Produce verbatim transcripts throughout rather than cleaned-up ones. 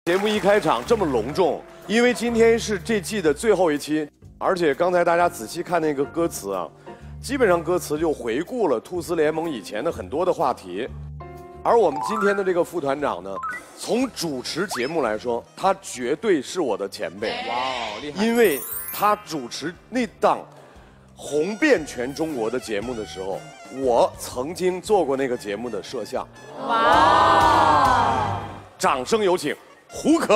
节目一开场这么隆重，因为今天是这季的最后一期，而且刚才大家仔细看那个歌词啊，基本上歌词就回顾了兔丝联盟以前的很多的话题。而我们今天的这个副团长呢，从主持节目来说，他绝对是我的前辈。 哇，厉害！ 因为他主持那档红遍全中国的节目的时候，我曾经做过那个节目的摄像。哇！掌声有请胡可。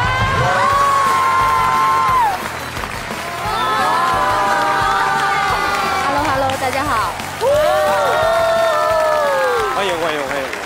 Hello Hello， 大家好。 欢迎欢迎欢迎。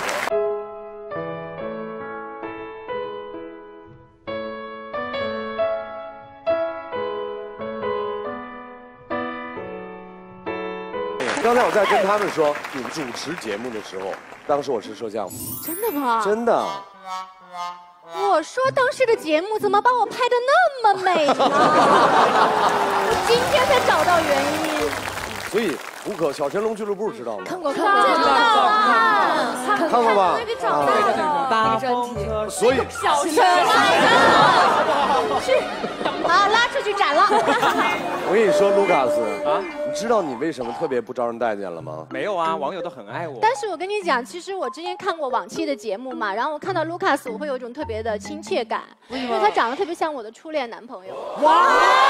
刚才我在跟他们说，你主持节目的时候，当时我是摄像， 真的吗？ 真的。 我说当时的节目怎么把我拍的那么美呢？我今天才找到原因。 所以胡可小神龙俱乐部知道吗？ 看过看过，知道啊， 看过吧？ 那个找到的大风车， 所以小神龙去，好拉出去斩了。 我跟你说，卢卡斯啊，你知道你为什么特别不招人待见了吗？ 没有啊，网友都很爱我。 但是我跟你讲，其实我之前看过往期的节目嘛，然后我看到卢卡斯，我会有一种特别的亲切感，因为他长得特别像我的初恋男朋友。 哇！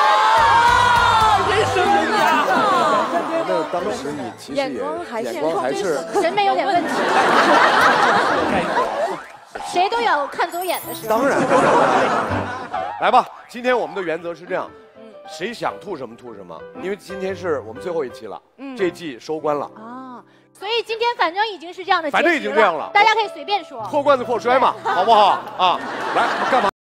人生赢家。 那当时你其实也眼光还是眼光还是审美有点问题。谁都有看走眼的时候。 当然。来吧，今天我们的原则是这样，谁想吐什么吐什么，因为今天是我们最后一期了，嗯、这季收官了。 啊，所以今天反正已经是这样的结局了， 反正已经这样了， 大家可以随便说。 破罐子破摔嘛，好不好？啊，来干嘛？